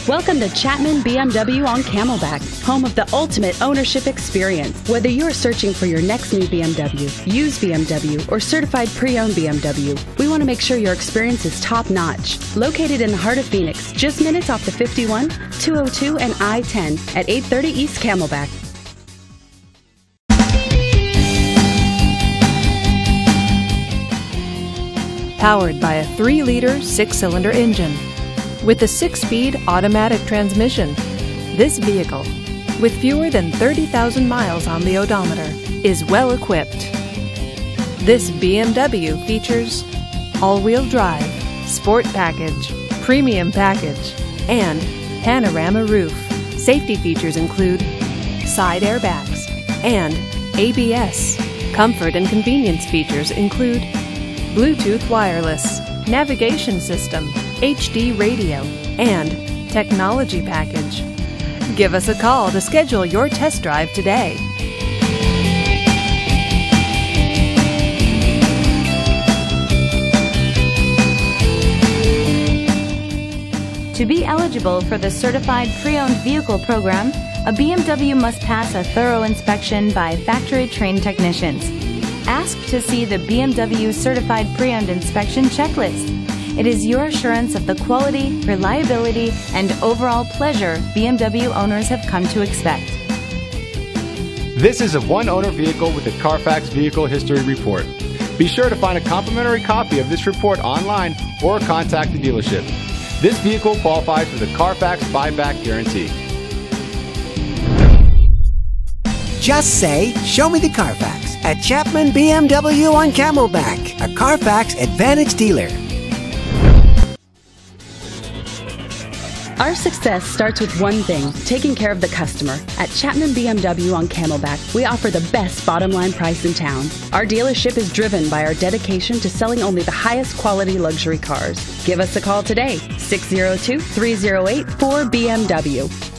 Welcome to Chapman BMW on Camelback, home of the ultimate ownership experience. Whether you're searching for your next new BMW, used BMW, or certified pre-owned BMW, we want to make sure your experience is top-notch. Located in the heart of Phoenix, just minutes off the 51, 202, and I-10 at 830 East Camelback. Powered by a 3-liter 6-cylinder engine with a 6-speed automatic transmission. This vehicle, with fewer than 30,000 miles on the odometer, is well equipped. This BMW features all-wheel drive, sport package, premium package, and panorama roof. Safety features include side airbags and ABS. Comfort and convenience features include Bluetooth wireless, navigation system, HD radio, and technology package. Give us a call to schedule your test drive today. To be eligible for the Certified Pre-Owned Vehicle Program, a BMW must pass a thorough inspection by factory-trained technicians. Ask to see the BMW Certified Pre-Owned Inspection Checklist. It is your assurance of the quality, reliability, and overall pleasure BMW owners have come to expect. This is a one-owner vehicle with a Carfax Vehicle History Report. Be sure to find a complimentary copy of this report online or contact the dealership. This vehicle qualifies for the Carfax Buyback Guarantee. Just say, "Show me the Carfax" at Chapman BMW on Camelback, a Carfax Advantage dealer. Our success starts with one thing, taking care of the customer. At Chapman BMW on Camelback, we offer the best bottom line price in town. Our dealership is driven by our dedication to selling only the highest quality luxury cars. Give us a call today, 602-308-4BMW.